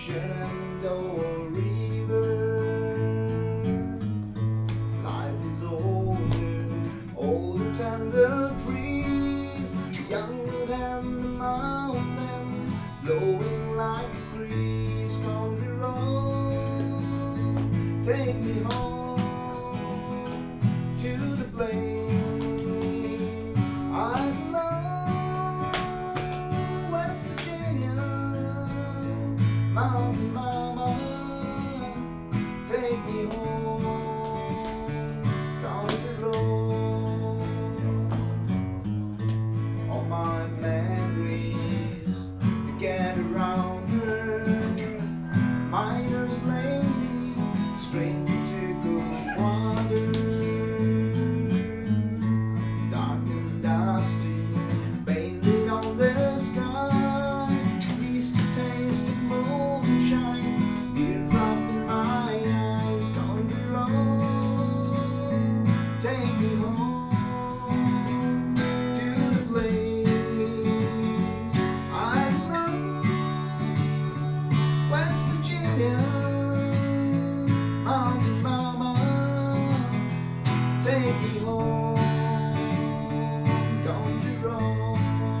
Shenandoah River. Life is older than the trees, younger than the mountain, blowing like a breeze. Country road, take me home to the place I love, West Virginia. Mountain mama, take me home, country road. All my memories get around her, miner's lady, stranger to good water, dark and dusty, painted on the sky, used to taste of moonshine, teardrop in my eyes. Country road, take me home to the place I love, West Virginia. Mountain mama, take me home, country road.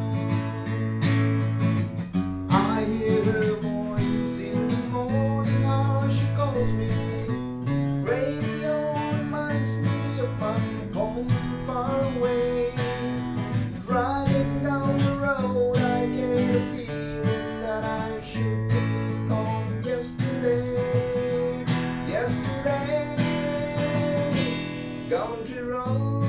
I hear her voice in the morning, how she calls me. Radio reminds me of my home far away. Driving down the road, I get a feeling that I should think of yesterday. Yesterday, country road.